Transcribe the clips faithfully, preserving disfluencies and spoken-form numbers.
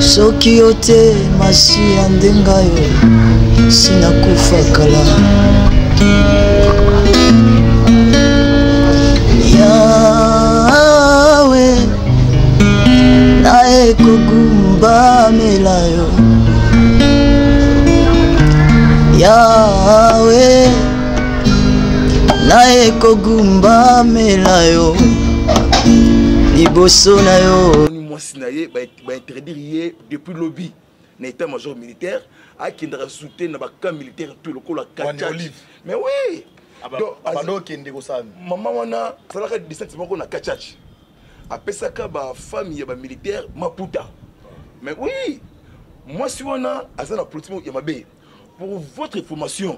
soki yo te masiya ndenga yo sinakufa kala yawe naye kogumba mela yo yawe naye kogumba mela yo liboso na yo mwasi na ye ba interdire ye depuis lobby na état major militaire a qui ndra soutien na ba camp militaire tout le col kacha mais oui donc abando kende ko sana maman wana salaka dix-sept moko na kachachi apesaka ba famille ya ba militaire maputa mais oui moi si wana azana politique ya mabe pour votre information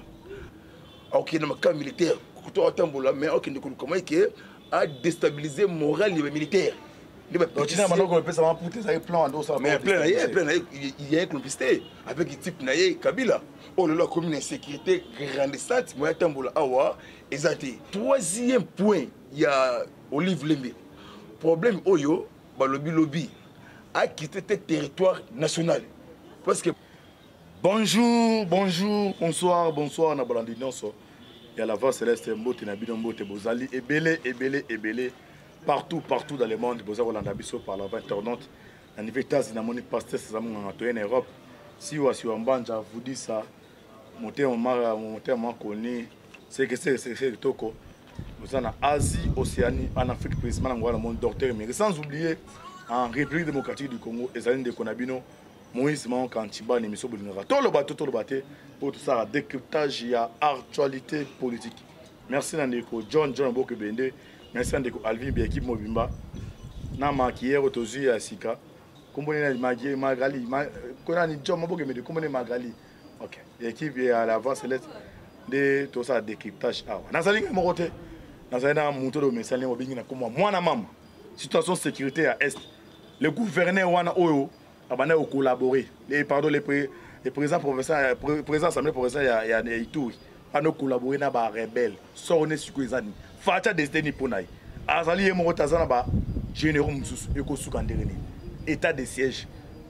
ok na camp militaire ko tambola mais ok ndiko comment que a déstabiliser moral des militaires. Donc tu n'as pas encore fait ça pour tes plans dans ça. Mais plein là, plein là, il y a un complicité avec type naïe Kabila. Oh là là, comme une insécurité grandissante, moi tambola awa exacté. Troisième point, il y a Olive Lembe. Problème oyo, ba lobby lobby a quitté tes territoires national. Parce que bonjour, bonjour, bonsoir, bonsoir na balandino so. Il y a la voix céleste mbote na bidombote bozali ebele ebele ebele partout partout dans le monde boza Rolanda biso par la voix internaute na niveau États-Unis na moni pasteur sazamu na to en Europe si wa si wambanja vous dit ça monter en mara monter en connu c'est que c'est c'est toko boza na Asie Océanie en Afrique principalement ngwa na monde docteur mais sans oublier en République démocratique du Congo ezali de konabino Moïse Maon Kantiba ni miso bolingaka tout le bateau tout le bateau pour tout ça décryptage il y a actualité politique. Merci Nandeko John John Bokebende, merci Nandeko Alvin bi équipe Mobimba na makier otozu ya sika kombone na magie Magali kona ni John Bokebende kombone Magali. OK, l'équipe est à la voix céleste de tout ça décryptage ah na salinga mokote na saina muto do mesali obingi na komwa mwana mama situation sécurité à est le gouverneur wana oyo abana au collaborer les pardon les pré les présidents professeurs président assemblée professeur ya ya Ituri ana collaborer na ba rebelle sorne sukozani facha destiny ponai azali yemo tazana ba généraux mususu eko sukanderene état de siège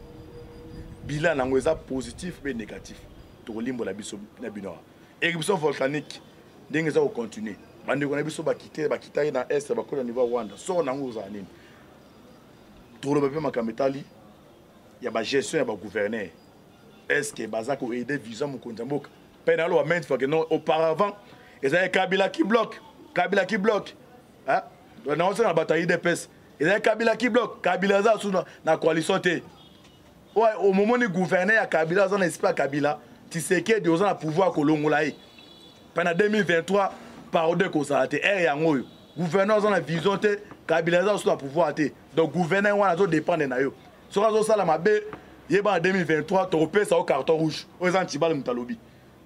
bilan nango eza positif et négatif to limbo la biso na binoa éruption volcanique ndenge za ko continuer bande ko na biso ba quitter ba quitter na est ba ko na niveau Rwanda so nango za nini to lo ba pe makametali il y a la gestion, il y a le gouverneur. Est-ce que Bazak a aidé Visa Moukoundambouk? Pénalo a maintes fois que non. Auparavant, il y a Kabila qui bloque. Kabila qui bloque. Hein? On a aussi la bataille des pèses. Il y a Kabila qui bloque. Kabila a sous la coalition. Ouais, au moment où le gouverneur a Kabila, on espère Kabila, tu sais qu'il y a un pouvoir colombier. Pendant deux mille vingt-trois, par deux causes à été. Et le gouverneur a une vision, Kabila a sous le pouvoir. Donc, le gouverneur a dépend de nous. Si on a ça, en deux mille vingt-trois, tu as ça au carton rouge. On a un petit bal de Mutalobi.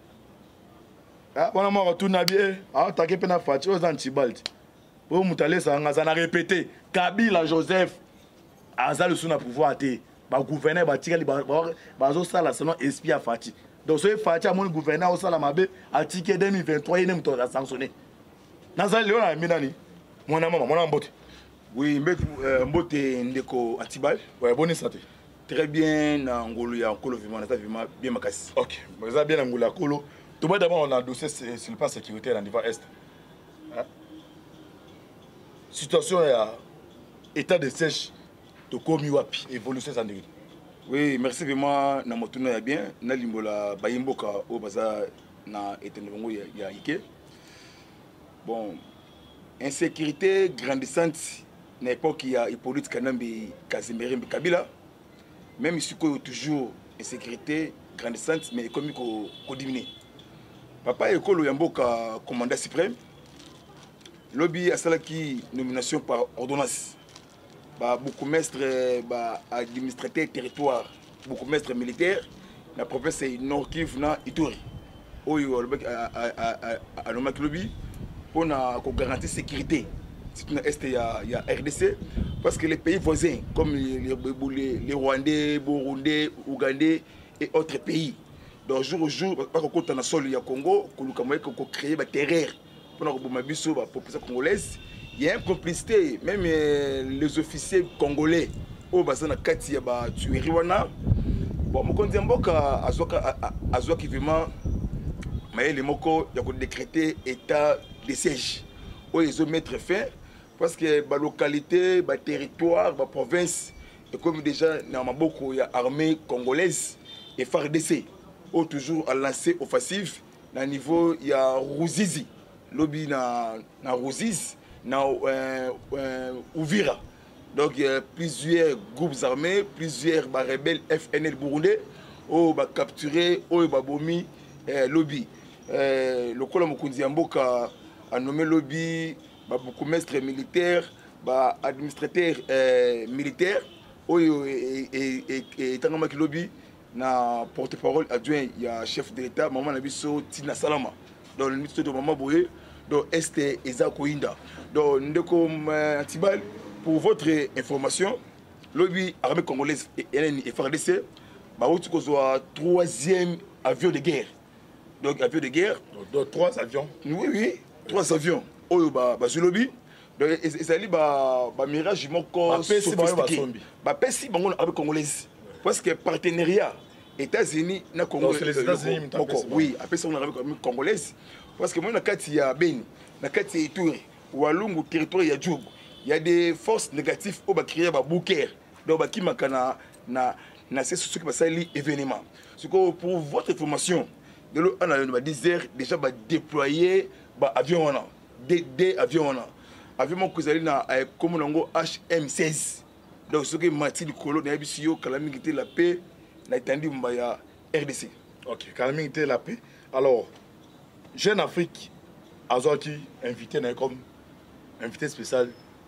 On a retourné à bien. Ah, tu as fait un fatigué, on a un petit bal. On a répété. Kabila Joseph, Azal le son à pouvoir. Le gouverneur va tirer les salles selon esprit à Fati. Donc, ce Fati a mon gouverneur au Salamabé a ticket deux mille vingt-trois, il est sanctionné. Nazal Léon a mis nani. Mon maman, mon ambote. Oui, Mbote Ndeko Antibal. Ouais, bonne santé. Très bien, na ngolo ya kolo vivant, na vivant bien makasi. OK, mais ça bien ngolo ya kolo. Tout d'abord on a dossier sur le plan sécuritaire dans niveau est. Hein? Situation ya état de siège de komi wapi évolution ça ndiri. Oui, merci vraiment na motuno ya bien, na limbola bayimboka o baza na etenongo ya, ya ike. Bon, insécurité grandissante. À l'époque, il y a Hippolyte Kanambi, Casimir Kabila. Même ici, il y a toujours une sécurité grandissante, mais comme il faut diminuer. Papa Ekolo Yamboka, commandant suprême. Lobby a qui nomination par ordonnance. Beaucoup maître administrateur territoire, beaucoup maître militaire. La province est Nord-Kivu na Ituri. Oyo a nommé lobby pour garantir la sécurité. C'est une est il y a R D C parce que les pays voisins comme les, les, les Rwandais, Burundais, Ougandais et autres pays donc jour au jour pas qu'on dans le sol il y a Congo qu'on créer des terreur pour la population congolaise il y a une complicité même les officiers congolais oyo baza na kati ya batuerie wana. Bon, mokonzi ya mboka azwaki vraiment mayele moko ya kodécréter état de siège oyo ezomettre fin parce que balocalité, baterritoire, baprovince ekomi déjà na maboko ya armée congolaise et F A R D C oyo toujours a lancé offensive na niveau ya Ruzizi lobi na, na Ruzizi na euh, euh, Uvira. Donc il y a plusieurs groupes armés, plusieurs bah, rebelles F N L burundais qui bah, capturé, qui bah, bomi euh, lobby. Euh, le Kola Mokunzi Mboka a nommé lobby bah, beaucoup maître militaire, bah, administrateur euh, militaire, et Tangamaki lobby na porte-parole adjoint, il y a chef de l'État, Maman Nabiso Tina Salama. Dans le ministère de Maman Boye, dans Est Eza Koinda. Donc nous comme Antibal. Pour votre information, lobby armée congolaise et F A R D C, bah, un troisième avion de guerre. Donc, avion de guerre. Donc, trois avions. Oui, oui, trois avions. Oh, bah, bah, sur lobby. Donc, ça dit, bah, bah, mirage, moko, sophistiqué. Bah, Pessi, bah, on armée congolaise. Parce que partenariat, États-Unis, na Congo. Donc, les États-Unis, oui, après ça, on armée congolaise. Parce que moi, na kati ya Beni, na kati ya Ituri, Walungu, territoire ya Djougou. Il y a des forces négatives qui ont créé des bouquets. Donc, qui ont créé ce qui passe l'événement. Pour votre information, on a déjà déployé des avions. Des avions. Avions que vous allez comme H M seize. Donc, ce qui est Mati du Colo, calamité la paix, n'a étendu R D C. Ok, calamité la paix. Alors, Jeune Afrique, Azouaki, invité comme invité spécial.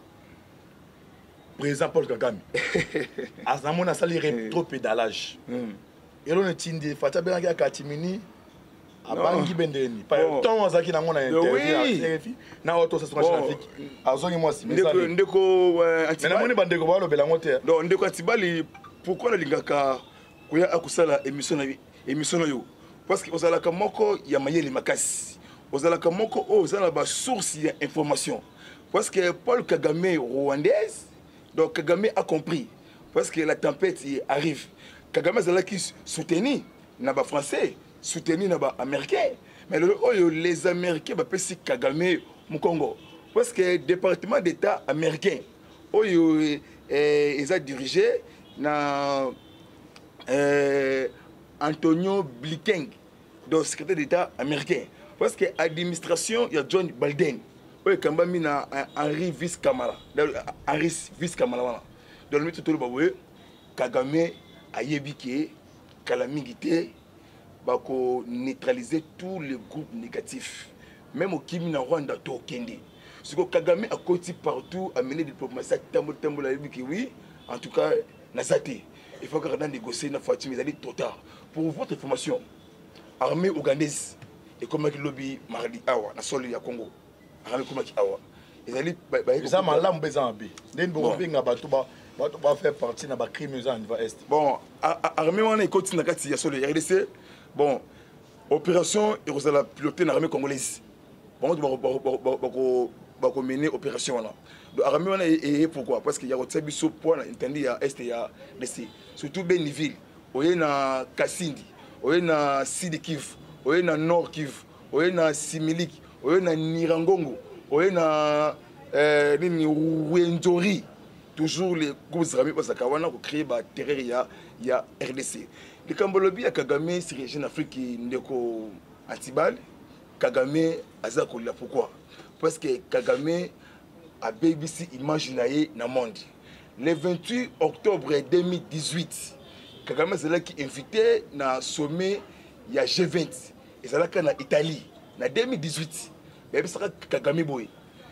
Président Paul Kagame. Azamon a sali rétro-pédalage. Et l'on est tindé, Fata Benanga Katimini, à Bangi Bendeni. Par le temps, Azaki n'a pas interview. Na auto ça sera Afrique. Azongi moi si. Ndeko ndeko Antibali. Mais bandeko ba lo belangote. Donc ndeko Antibali pourquoi la lingaka kuya akusala émission na émission na yo parce que ozala ka moko ya mayele makasi. Ozala ka moko o ozala ba source ya information. Parce que Paul Kagame rwandaise. Donc Kagame a compris, parce que la tempête arrive. Kagame a soutenu les Français, soutenu les Américains. Mais les Américains ont fait Kagame au Congo. Parce que le département d'État américain, ils ont dirigé Antonio Blinken, le secrétaire d'État américain. Parce que l'administration, il y a John Biden. Oui, quand même, il y a Henry Vice-Kamala. Henry Vice-Kamala. Dans le méthode de Kagame a yébiki, calamité, pour neutraliser tous les groupes négatifs. Même au Kimi na Rwanda, to Kendi. Ce que Kagame a côté partout, a mené des diplomatie, tambo tambo la yébiki, oui. En tout cas, Nazati. Il faut que nous négocier, na Fatima, ils trop tard. Pour votre information, armée ougandaise et comme le lobby mardi awa, na sol ya Congo. Armée comme awa. Ils allaient ça malam bezambi. Den bo binga bato ba bato ba faire partie na ba crime za niveau est. Bon, armée wana continue na kati ya sol ya R D C. Bon, opération et vous allez piloter l'armée congolaise. Bon, ba ba ba ba mener opération là. Donc armée wana et pourquoi? Parce qu'il y a au Tsabiso point entendu ya est ya D C. Surtout Beniville, oye na Kasindi, oye na Sud Kivu, oye na Nord Kivu, oye na Similik, oye na Nirangongo, oye na euh nini Wenzori. Toujours les groupes armés parce que wana ko créer ba terreur ya ya R D C. Le Kambolobi ya Kagame sur région Afrique ndeko Antibal, Kagame aza ko la pourquoi? Parce que Kagame a B B C imaginaire dans le monde. Le vingt-huit octobre deux mille dix-huit, Kagame c'est là qui invité na sommet il y a G vingt et c'est là qu'en Italie en deux mille dix-huit. Mais c'est Kagame boy.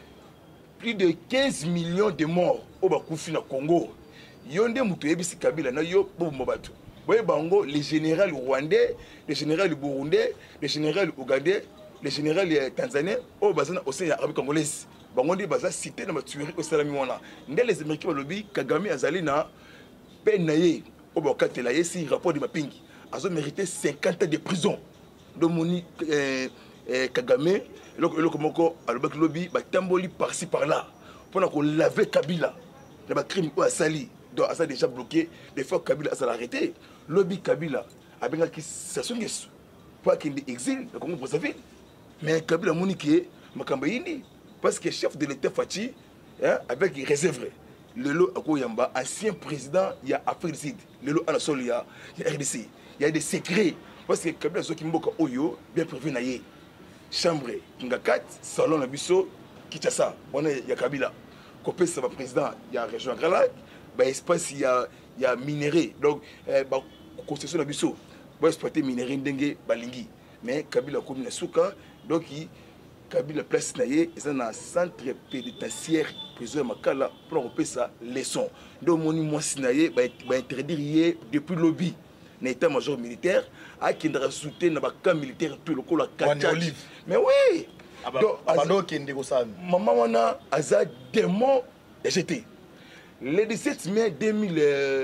Plus de quinze millions de morts au Bakoufi na Congo. Yonde mutu ebisi Kabila na yo bo mobatu. Boye bango les généraux rwandais, les généraux burundais, les généraux ougandais, les généraux tanzaniens au bazana au sein ya Arabe congolaise. Bango ndi baza cité na matuerie au salami wana. Ndé les Américains balobi Kagame azali na penaye au bakatela yesi rapport de mapingi. Azo mérité cinquante ans de prison. Domoni euh, euh, Kagame le komoko alobaki lobi ba tamboli par-ci par-là. Pendant qu'on lavait Kabila, il y a des crimes au Asali. donc ça déjà bloqué des fois Kabila ça l'a arrêté lobby Kabila abenga qui station ngesu pas qu'il exil le Congo Brazzaville mais Kabila monique makamba yindi parce que chef de l'État Fachi hein, avec réserve Lelo Akoyamba ancien président il y a Afrique du Sud Lelo Anasol il y a R D C il y a des secrets parce que Kabila zo kimboka oyo bien prévu na ye chambre kinga quatre salon na biso Kinshasa on est ya Kabila copé ça va président il y a région Grand Lac bah espace il y a il y a minéré donc euh, bah concession na biso ba exploiter minéré ndenge balingi mais Kabila comme na suka donc il Kabila place na ye c'est un centre pénitentiaire prison Makala pour repérer sa leçon donc moni moi sinaye ba ba interdire depuis lobby na état-major militaire a qui ndra soutenir na ba camp militaire tout le col Kacha mais oui donc pendant qu'il ndeko ça maman wana aza démon jeté le dix-sept mai deux mille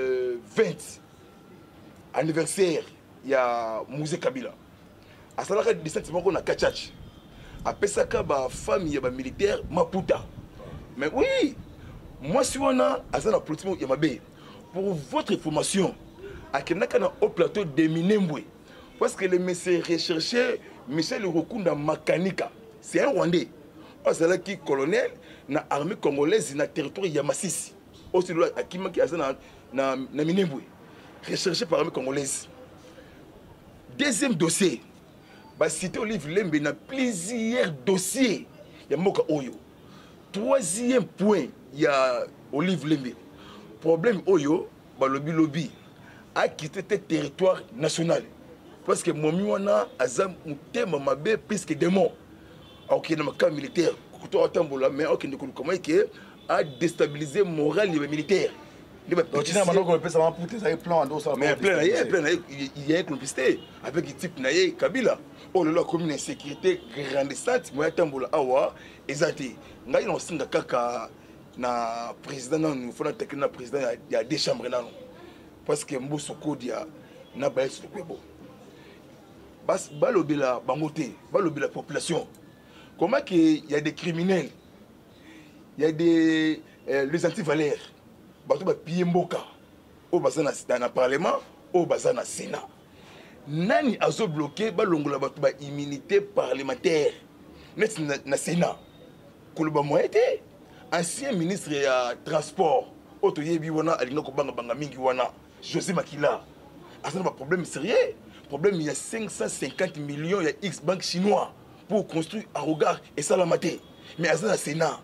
vingt anniversaire il y a musée Kabila à ça là dix-sept mai on a Kachach après ça ba famille ya ba militaire Maputa mais oui moi si on a aza na politique ya mabe pour votre information à Kenaka na au plateau de Minembwe parce que le monsieur recherché Michel Rokunda Makanika c'est un Rwandais c'est là qui colonel na armée congolaise na territoire ya Masisi aussi là akima qui aza na na, na Minembwe recherché par armée congolaise deuxième dossier bah cité Olive Lembe na plusieurs dossiers ya Moka Oyo troisième point il y a Olive Lembe problème Oyo bah lobby lobby a quitté le territoire national parce que mon miwana azam mutema mabe puisque démon ok na camp militaire ko atambola mais ok ndiko comment que a déstabiliser moral les militaires donc tu n'as pas encore peut ça pour tes plans dans ça mais plein là plein là il y a une complicité avec type naye Kabila oh là là comme une insécurité grandissante moi atambola awa ezati ngai no singa kaka na président non faut na tekna président il y a deux chambres non parce que mboso kodia na ba est kwebo bas balobela bangote balobela population comment que il y a des criminels il y a des euh, les anti-valeurs bato ba piemboka au bazana dans le parlement au bazana sénat nani azo bloqué balongola bato ba immunité parlementaire net na, na sénat koloba moité ancien ministre ya transport auto yebi wana alinga ko banga banga mingi wana José Makila a un problème sérieux problème il y a cinq cent cinquante millions il y a X banque chinois pour construire un regard et ça la maté mais à ça Sénat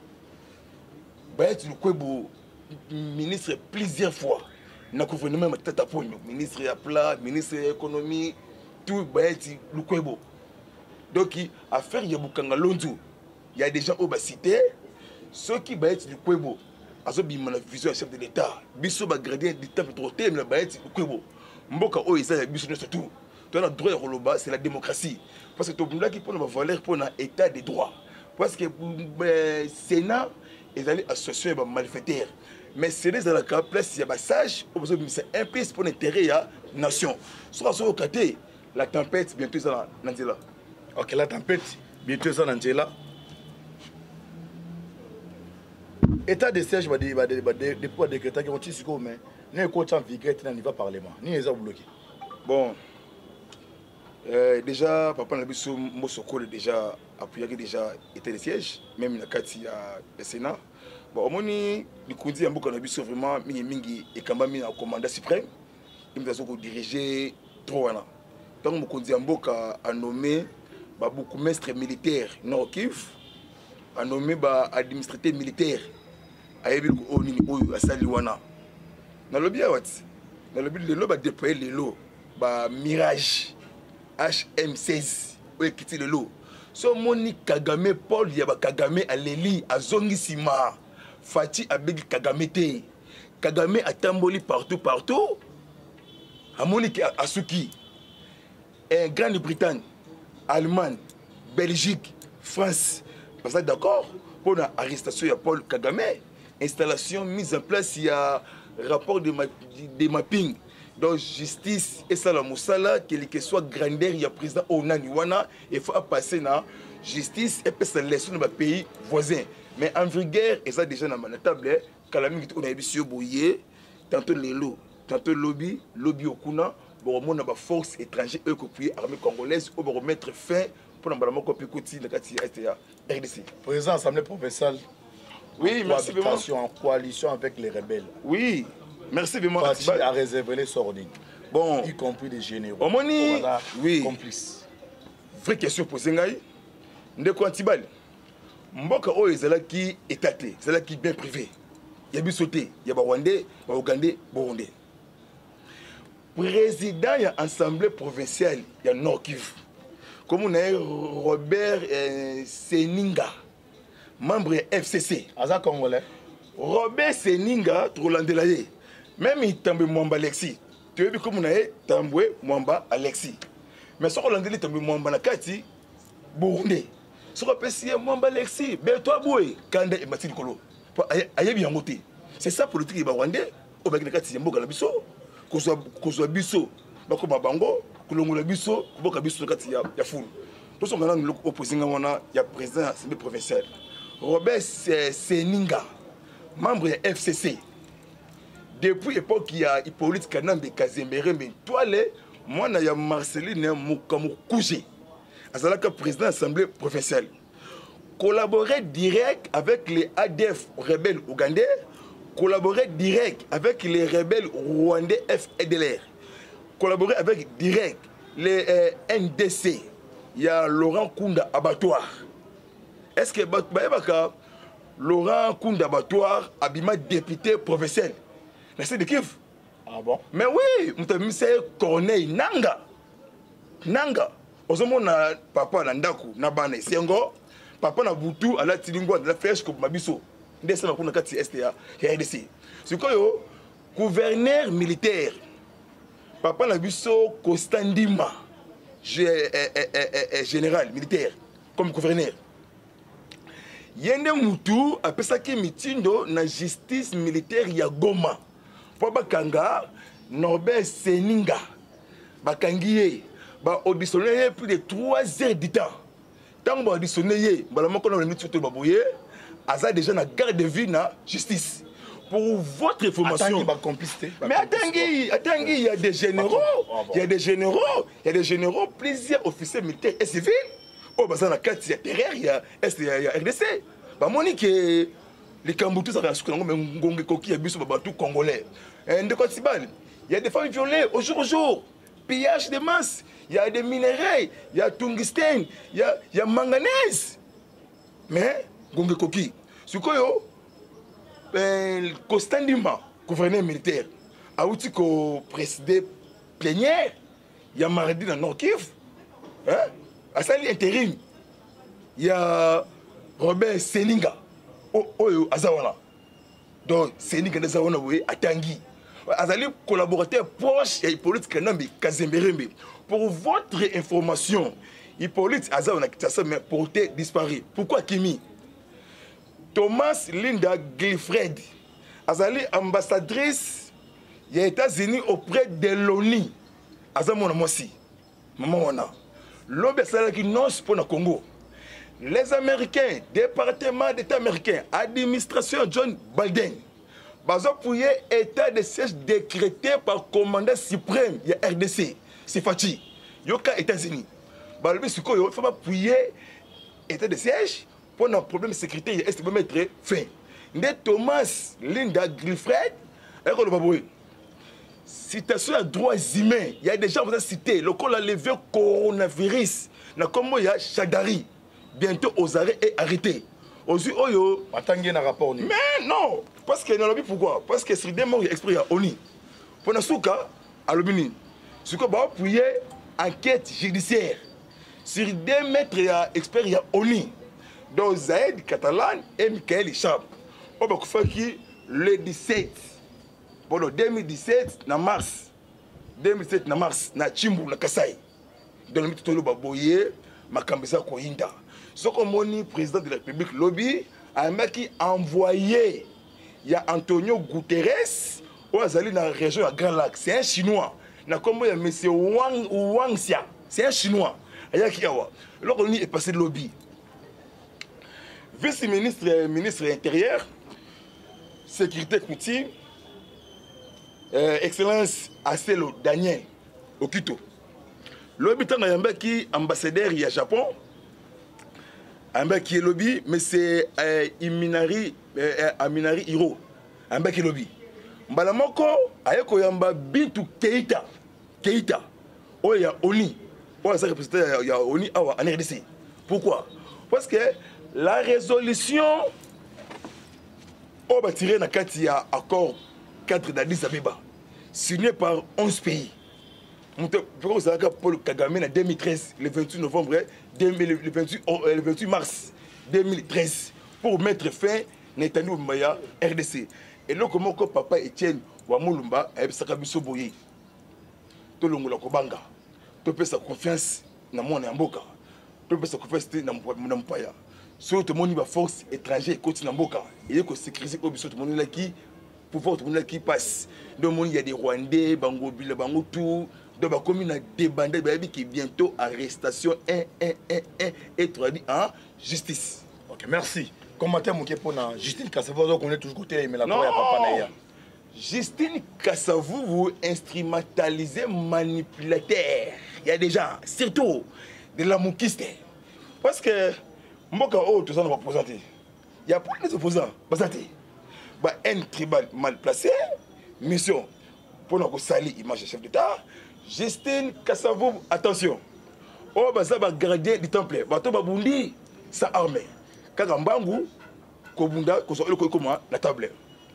bah tu le kwebo ministre plusieurs fois na gouvernement tata ponyo ministre ya plat ministre de l'économie tout bah tu le kwebo donc affaire ya bukanga lonzo il y a des gens au bas cité ceux qui bah tu le kwebo azo bima na vision chef de l'état biso ba gradien du temple trop thème la ba ti kwebo mboka o isa biso ne surtout tu as droit roloba c'est la démocratie parce que to bunda qui pour na valeur pour na état de droit parce que sénat ils allaient associer ba malfaiteurs mais c'est les à la place il y a ba sage au besoin c'est un peu pour l'intérêt ya nation soit sur côté la tempête bientôt ça na nzela ok la tempête bientôt ça na nzela état de siège va des va des des poids décrétés qui vont ici comme mais n'est qu'au temps vigé dans niveau parlement ni les a bloqué bon euh, déjà papa na biso mosoko déjà appuyé déjà état de siège même na kati ya Sénat bon omoni likundi ya mboka na biso vraiment mingi mingi ekambami na commandant suprême il me ko diriger trop wana donc mokonzi ya mboka a nommé ba beaucoup maître militaire Nord Kivu a nommé ba administrateur militaire ayebi ko onini oyo asali wana na lobi awati na lobi lelo ba déployer lelo ba Mirage H M seize oyo kiti lelo so moni Kagame Paul ya ba Kagame aleli azongi sima Fati abegi Kagame te Kagame atamboli partout partout amoni ki asuki en Grande-Bretagne Allemagne Belgique France parce que d'accord pour la arrestation de Paul Kagame installation mise en place il y a rapport de, ma, de mapping donc justice et ça la moussala quel que soit grandeur il y a président Onaniwana il faut passer na justice et puis ça laisse dans pays voisin mais en vigueur et ça déjà dans la table kalamingi on a bisio boyé tantôt lelo tantôt lobby lobby okuna bon on a ba force étrangère eux qui armée congolaise ou pour mettre fin pour n'avoir mon copie côté de quartier R D C. Président assemblée provinciale. Oui, merci vraiment. En coalition avec les rebelles. Oui, merci vraiment. Parti a réservé les sordines. Bon, y compris des généraux. Au moni, oui. Complices. Vraie question posée ngai. Ndeko Antibal. Mboka o ezala ki étaté, ezala ki bien privé. Ya bi sauté, ya ba Rwandais, ba Ougandais, Burundais. Président de l'Assemblée provinciale de Nord Kivu, comme on a Robert euh, Seninga, membre F C C. Aza Congolais. Robert Seninga, Trolandelaye. Même il tombe Mwamba Alexis. Tu vois comme on a Tamboué Mwamba Alexis. Mais ce qu'on a dit, tombe Mwamba Nakati, Burundais. Ce qu'on peut dire Mwamba Alexis, Bertois Boué, Kanda et Mathilde Kolo. Aïe bien monté. C'est ça politique de Rwandais. Au Bakati Yambo Galabiso. Kozwa biso bakoma bango kulongola biso boka biso kati ya ya fulu to so ngana le opposing wana ya président assemblée provinciale Robert Seninga membre de F C C depuis époque ya Hippolyte Kanambe Kazemere mais toi les mwana ya Marceline Mukamukuje azalaka président assemblée provinciale collaborer direct avec les A D F rebelles ougandais, collaborer direct avec les rebelles rwandais F D L R, collaborer avec direct les euh, N D C. Il y a Laurent Kunda Abattoir. Est-ce que Baïbaka, Laurent Kunda Abattoir, Abima député provincial, c'est de Kiv? Ah bon? Mais oui, c'est Corneille Nanga. Nanga. Ozomo na papa na ndaku na bana sengo, papa na butu ala tilingwa la flèche comme mabiso. Ndese na kuna kati S T A ya R D C. Sikoyo gouverneur militaire. Papa na biso Kostandima, général militaire comme gouverneur. Yende mutu apesaki mitindo na justice militaire ya Goma. Po bakanga Norbert Seninga. Bakangiye ba auditionné plus de trois heures du temps. Tant ba auditionné bala moko na minute to baboye aza déjà na garde de vue na justice. Pour votre information. Mais attendez, attendez, il y a des généraux, il y a des généraux, il y a des généraux, plusieurs officiers militaires et civils. Oh bah ça na quatre il y a terre, il y a est il y a R D C. Bah monique les Kamboutou ça rassurer mais ngonge koki ya biso babatou congolais. Ndeko Tibal, il y a des femmes violées au jour au jour. Pillage de masse, il y a des minéraux, il y a tungstène, il y a il y a manganèse. Mais ngonge koki, sikoyo Ben, Kostandima, gouverneur militaire, a outil ko présider plénière, il y a mardi dans Nord Kivu, hein, à ça l'intérim, il y a Robert Seninga, oh oh Azawana, donc Seninga Azawana oui à Tanguy, Azali collaborateur proche et Hippolyte Kanambe Kazemberembe. Pour votre information, Hippolyte Azawana qui a mais porté disparu. Pourquoi Kimi? Thomas Linda Gilfred, Azali ambassadrice des États-Unis auprès de l'ONU. Azamona Mosi, maman wana. L'O B S qui non pour le Congo. Les Américains, département d'État américain, administration John Biden, bazo pouye état de siège décrété par commandant suprême de R D C, c'est Fachi. Yoka États-Unis. Balbi Sukoyo, il faut pas pouyer état de siège. Pour un problème de sécurité, il est mettre fin. De Thomas Linda Gilfred, citation à droits humains. Il y a des gens qui ont cité, le col a levé coronavirus. Na comme il y a Chadari, bientôt aux arrêts et arrêté. Aujourd'hui, Oyo. Attendez un rapport. Mais non, parce que non, pourquoi? Parce que c'est des morts exprès à Oni. Pour un souka, à l'Obini. Ce qu'on va appuyer enquête judiciaire sur des maîtres experts à Oni. Donc Zaïd Catalan et Michael Hicham. On va faire le dix-sept. Bon, le deux mille dix-sept, na mars. deux mille dix-sept, na mars, na Chimbu, na Kasai. Dans le mitotolo baboye, Makambisa Kohinda. Ce qu'on le président de la République, lobby, a envoyé, il y a Antonio Guterres, au Azali dans la région de Grand Lac. C'est un Chinois. Na comme il y a M. Wang Wangxia. C'est un Chinois. Alors on est passé de lobby. Vice-ministre ministre intérieur, sécurité coutume, euh, excellence Aselo Daniel Okito lobby tanga yamba ki ambassadeur ya Japon amba ki lobby mais c'est euh, Iminari euh, Aminari Hiro amba ki lobby mbala moko ayeko yamba Bintu Keita Keita oya Oni oya ça représente ya Oni awa en R D C. Pourquoi? Parce que la résolution on va tirer dans le accord cadre d'Addis Abeba signé par onze pays. Paul Kagame en deux mille treize, le vingt-huit novembre, le vingt-huit mars deux mille treize, pour mettre fin à Netanyahu Maya R D C. Et là, comment papa Etienne Wamulumba a eu sa cabisso boye. Tout le monde a kobanga. Tout le sa confiance dans mon amboka. Tout le sa confiance dans mon empaya. Surtout mon niveau force étrangère côté Namboka. Il y a que sécuriser au biso tout le monde là qui pouvoir tout le monde qui passe. Donc il y a des Rwandais, Bango Bila, Bango tout. Donc la commune a débandé qui bientôt arrestation un un un un et trois dit en justice. Ok, merci. Comment tu as pour Justine Kassavou donc on est toujours côté mais la quoi ya papa na ya. Justine Kassavou vous instrumentalisez manipulateur. Il y a des gens surtout de la moukiste. Parce que Mboka oh tout ça on va présenter. Il y a pas des opposants. Basati. Bah un tribal mal placé. Mission pour nous salir image chef d'État. Justine Kassavou attention. Oh bah ça va garder du temple. Bah to babundi sa armée. Kaka mbangu ko bunda ko so le ko comment la table.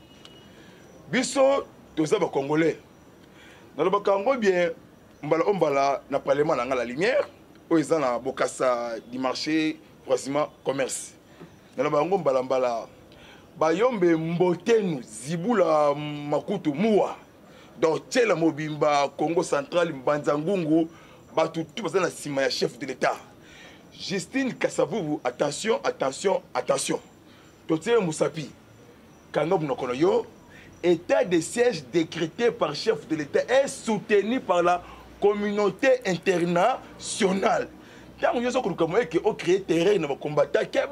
Biso tout ça ba congolais. Dans le Congo bien mbala ombala na parlement na la lumière. O ezana bokasa du marché proximement commerce. Dans le bango mbalambala bayombe mbotenu zibula makutu muwa donc tela mobimba Congo central mbanzangungu batu tout ça na sima ya chef de l'état. Justine Kassavou attention attention attention. Totie Moussapi Kangob nokono yo état de siège décrété par chef de l'état est soutenu par la communauté internationale. Tant que vous avez créé terrain dans le combat,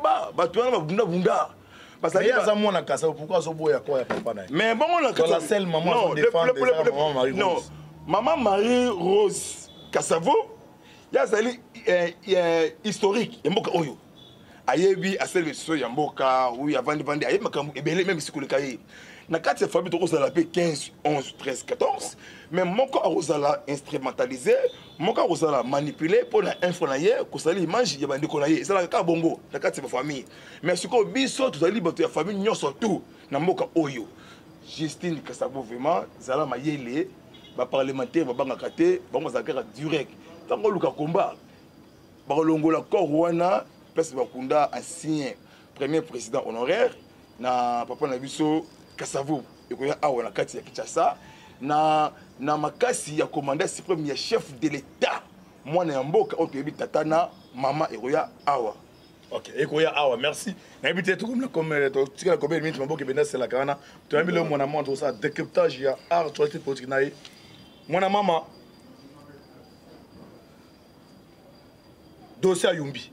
parce que ça moi na Kassavou pourquoi so boya quoi ya papa na. Mais bon on a la seule maman qui défend maman Marie Rose. Non, maman Marie Rose Kassavou, il y a sali historique yamboka oyo. Ayebi asel so yamboka oui avant de vendre ayebi makambo ebele même si ko le kaye. Na quatre famille to ko la paix quinze, onze, treize, quatorze, mais mon corps a instrumentalisé, mon corps a manipulé pour la info na hier, ko sali image ya bandi ko na hier, ça la ka bongo, na quatre famille. Mais ce ko biso to sali bato ya famille nyonso tout na mboka oyo. Justine Kassavou vraiment zala mayele ba parlementaire ba banga kate, bango zakara direct. Tango luka combat. Ba longola corps wana place bakunda ancien premier président honoraire na papa na biso Kassavou ekoya awa na kati ya Kinshasa na na makasi ya commandant suprême ya chef de l'état mwana ya mboka otoyebi tata na mama ekoya awa. Ok, ekoya awa, merci. Na habité tout comme comme tu as combien de minutes mboka benda c'est la kana. Tu as mis le mwana montre ça décryptage ya art actualité politique naï. Mwana mama dossier à Yumbi.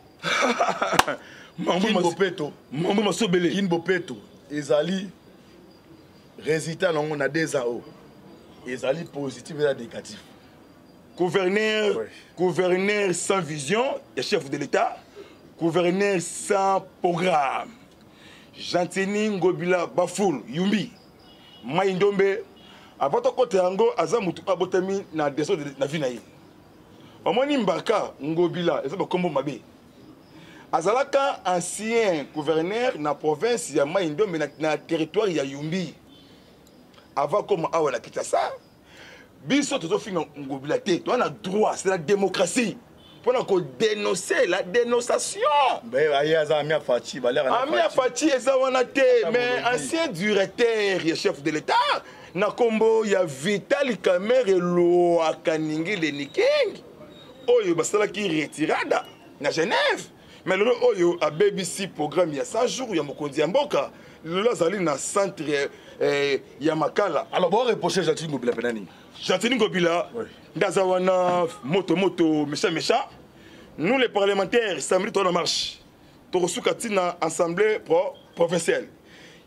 Mambo Peto, Mambo Masobele, Kinbo Peto, ezali résultat on a deux ans. Ezali positif et négatif. Gouverneur, ouais. Gouverneur sans vision, le chef de l'État. Gouverneur sans programme. Jantini Ngobila Bafoul, Yumbi, Maïndombe, avant de côté Ango, Azamutu Abotami na deso de la vie. Omoni Mbaka Ngobila, ezaba kombo mabe. Azalaka ancien gouverneur na province ya Maïndombe na, na territoire ya Yumbi. Avant comme awa la Kinshasa, biso toto finga Ngobila te, tu as droit, c'est la démocratie. Pour nous dénoncer la dénonciation. Ben aya Amia Fati, Amia Fati eza wana te, mais ancien directeur et chef de l'État na kombo ya Vital Kamerhe lo akaningi le Niking. Oyo basala ki retirada na Genève. Mais le oyo a B B C programme ya cent jours ya mokonzi ya mboka. Le zali na centre eh, ya Makala. Alors bon reprocher Jantini Ngobila penani. Jantini Ngobila, Dazawana, moto moto, méchant méchant. Nous les parlementaires, samedi on marche. Torosu Katina assemblée pro provinciale.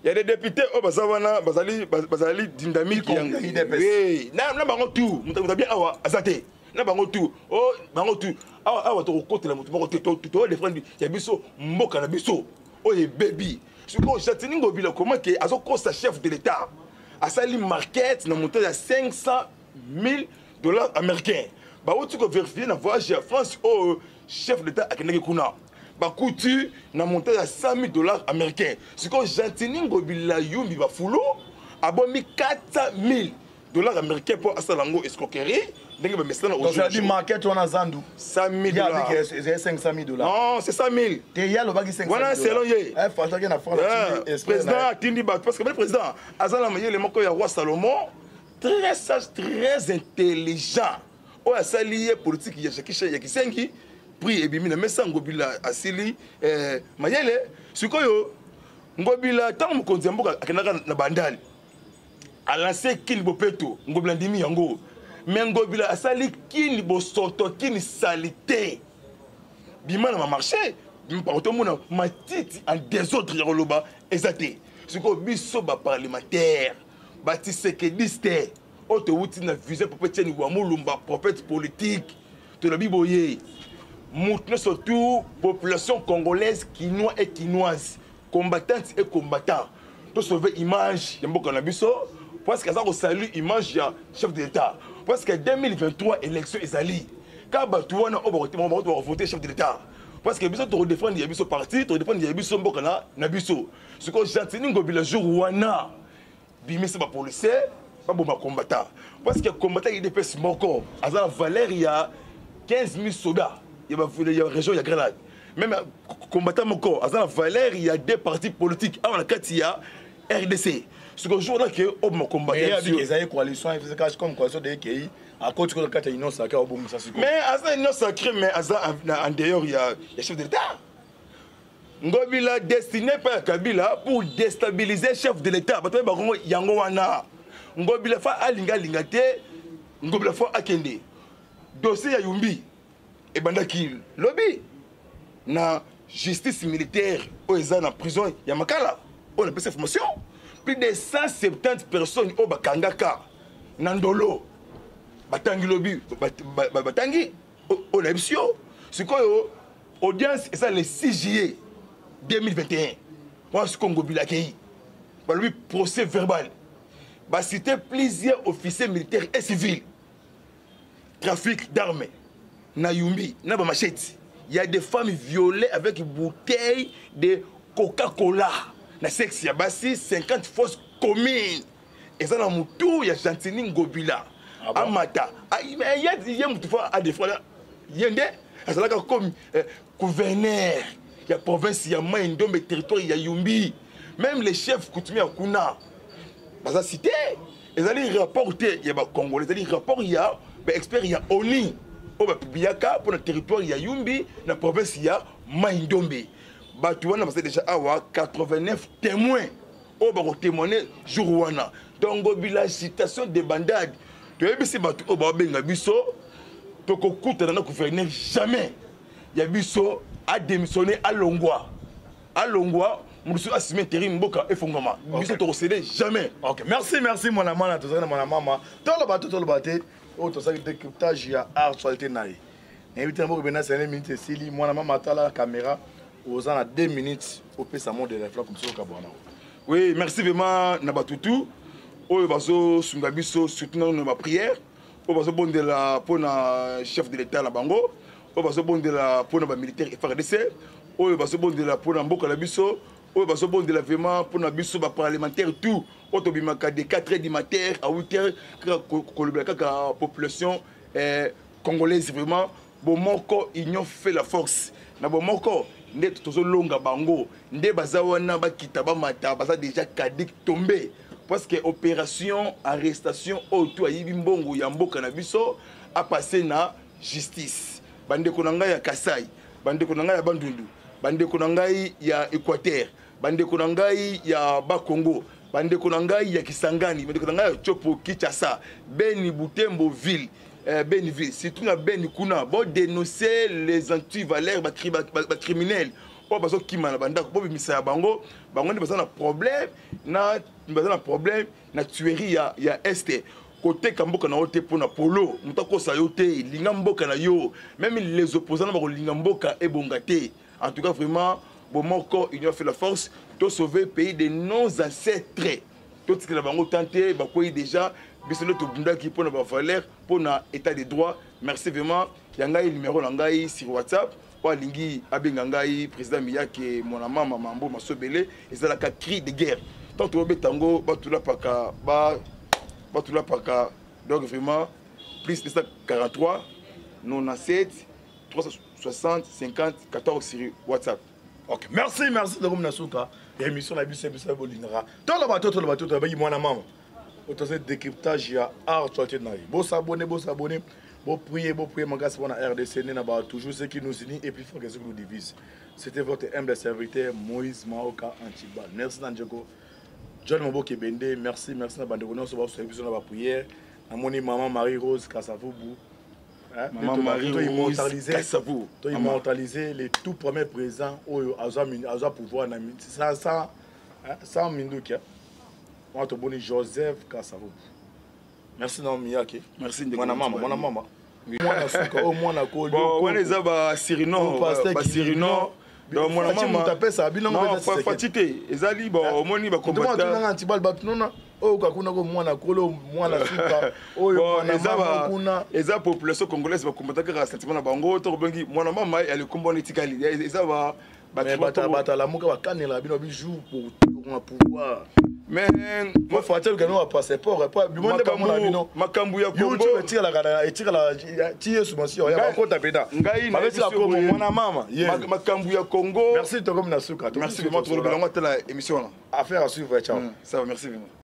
Il y a des députés au Bazavana, Bazali, Bazali, Dindami, qui ont. Oui, n'a pas tout. Vous avez bien Azate. N'a pas tout. Oh, Bango tout. Ah, ah, tu côté la moto, tu tu les frères, il y a biso, Mboka na biso. Oh, et baby. Je crois que Jatini Ngobila, comment que Azo Costa chef de l'État, a sali market, n'a monté à cinq cent mille dollars américains. Bah, où tu peux vérifier dans voyage à France, oh, chef d'État à Kenegi Kuna. Bah, coutu, n'a monté à cent mille dollars américains. C'est quand Jatini Ngobila Yumbi va foulou, a bon mis quatre mille dollars américains pour Asalango escroquerie. Donc, ça dit market, on a Zandou. cent mille dollars. Il y a cinq cent mille dollars. Non, c'est cent mille. Il y a le bac cinq cent mille dollars. Voilà, c'est l'oye. Le président Tindi Bat, parce que le président, Azala Maye, le moko ya roi Salomon, très sage, très intelligent. Oh, ça lié politique, il y a Shakisha, il y a Kisengi, pris et bimina, mais ça, Ngobila, Asili, Mayele, Sukoyo, Ngobila, tant que Mokonzi Mboka, Akenaka na Bandali, a lancé Kin Bopeto, Ngobila Ndimi Yango. Mais Ngobila a sali Kin Bosoto, Kin Salité. Bimana m'a marché. Par contre, ma tite en désordre Yoloba, exacté. Ce qu'on biso ba parlementaire, bâtisse que diste, auto outil na visé pour petit niveau moulumba, prophète politique, de la biboye. Moutne surtout population congolaise, quinois et quinoise, combattantes et combattants. Pour sauver image, y'a beaucoup biso, parce que ça salue image ya chef d'État. Parce que deux mille vingt-trois élection est allée. Quand Batouana a voté chef de l'État. Parce que biso to défendre ya biso parti, to défendre ya biso mboka na na biso. Ce que Jatini Ngobila jour wana bimisi ba policier, ba bomba combattant. Parce que combattant il dépêche moko, azala valeur il y a quinze mille soldats. Il y a il y a région il y a Grenade. Même combattant moko, azala valeur il y a deux partis politiques, avant la Katia R D C. Ce que jour là que au combattant. Il y a des coalitions, c'est comme coalition de K I. À côté de la carte, il y a une sacrée au bon sens. Mais à une sacrée, mais en dehors, il y a le chef de l'État. Ngobila destiné par Kabila pour déstabiliser le chef de l'État. Parce que Yango wana. Ngobila fa alinga lingate, Ngobila fa akende. Dossier ya Yumbi et bandaki lobby na justice militaire au ezana prison ya Makala. On a fait cette formation. Plus de cent soixante-dix personnes au Bakangaka Nandolo. Batangi lobby, batangi, on a eu c'est quoi audience et ça le six juillet deux mille vingt et un. Moi ce Congo Bilakei, bah lui procès verbal, bah citer plusieurs officiers militaires et civils, trafic d'armes, Nayumbi, Naba Machete. Il y a des femmes violées avec une bouteille de Coca-Cola. Na sexe ya basi cinquante fausses communes. Et ça dans mon tour il y a Jantini Ngobila. Amata, il y a il y a à des fois là, il y a des, c'est là comme gouverneur, il y a province, il y a Maïndombe territoire, il y a Yumbi, même les chefs coutumiers à Kuna, bah ça cité, ils allaient rapporter, il y a des Congolais, ils allaient rapporter, il y a des experts, il y a Oni, au Biaka pour le territoire, il y a Yumbi, la province, il y a Maïndombe, bah tu vois, on a déjà avoir quatre-vingt-neuf témoins, au Baro témoigner jour wana, donc la citation de bandade. Tu as vu si tu as bien biso, tu as écouté dans le gouvernement jamais. Il y a biso a démissionné à Longwa. À Longwa, je suis assumé Terry Mboka et Fongoma. Biso tu recédé jamais. Ok, merci, merci mon amant, tout ça, mon amant. Tout le bateau, tout le bateau, oh, tout ça, décryptage, il y a art, qualité naïe. Invitez-moi, ben c'est une minute, Sili, mon amant, mata la caméra, aux ans à deux minutes, au pays, ça monte de l'inflation comme ça au Cabana. Oui, merci vraiment, Nabatutu. Oyo bazo sunga biso soutenir nos prières, oyo bazo bonde la pour na chef de l'État la bango, oyo bazo bonde la pour na militaire F R D C, oyo bazo bonde la pour na mboka la biso, oyo bazo bonde la vraiment pour na biso ba parlementaire tout, auto bimaka de quatre heures du matin à huit heures que la population congolaise vraiment bon moko union fait la force. Na bon moko nde tozo longa bango, nde bazawana ba kitaba mata baza déjà kadik tombé. Parce que l'opération arrestation autour de Mbongo Yamboka na biso a passé na justice. Bande konanga ya Kasai, bande konanga ya Bandundu, bande konanga ya Équateur, bande konanga ya Bakongo, bande konanga ya Kisangani, bande konanga ya Chopo Kinshasa, Beni Butembo ville, euh, Beni ville, surtout na Beni kuna, bon dénoncer les anti-valeurs, les criminels. oyo bazokima na bandako po bimisa ya bango bango nde baza na problème na baza na problème na tuerie ya ya este koteka mboka na yo te mpona polo moto akosa yo te linga mboka na yo même les opposants bakolinga mboka ebonga te. En tout cas vraiment bomoko union fait la force to sauver le pays de nos ancêtres tout ce que la bango tenté bakoyi déjà biso to bundaki mpona ba valeur mpona état de droit. Merci vraiment yangai numéro na ngai sur WhatsApp wa lingi abenga ngai président Miyake mona mama mambo masobele ezalaka cri de guerre tant to betango batula paka ba batula paka donc vraiment plus de cent quarante-trois quatre-vingt-dix-sept trois cent soixante cinquante quatorze sur WhatsApp. Ok, merci, merci de vous souka. Émission la bise bise bolinera. Dans le bateau, le bateau, travailler moi na maman. Autorisé décryptage ya art toi tu n'as. Beau s'abonner, beau s'abonner, beau prier, beau prier. Mon gars, c'est pour la R D C, n'a pas toujours ce qui nous unit et puis faut que ce qui nous divise. C'était votre humble serviteur Moïse Maoka Antibal. Merci Nanjoko. John Moboke Bende, merci, merci na bande on se voit sur l'émission la prière. À mon maman Marie Rose Kassavou. Hein? Maman Marie immortalisé, immortalisé les tout premiers présents au à pouvoir ça ça ça Mindukia. On te bonne Joseph Kassavou. Merci non Miyake. Merci de mon maman, mon maman. Moi na suka au moi na ko. Bon, on les a ba Cyrino, ba Cyrino. Donc mon maman t'appelle ça bilan non fatigué. Ezali bon au moni ba combattre. Tout le Antibal bat non non. Oh kakuna ko mwana kolo mwana suka oyo mwana mama kuna eza population congolaise ba combattre ka sentiment na bango to bengi mwana mama elle combat etikali eza ba ba bata bata la muka ba kanela bino bi jour pour pouvoir mais moi faut attendre que nous a passeport pas bi monde ba mona bino makambu ya Congo etira la kana etira la tie subvention ya ba kota peda ngai na beti la ko mwana mama makambu ya Congo. Merci to comme na suka merci vraiment trop le long la émission là affaire à suivre ciao ça va merci vraiment.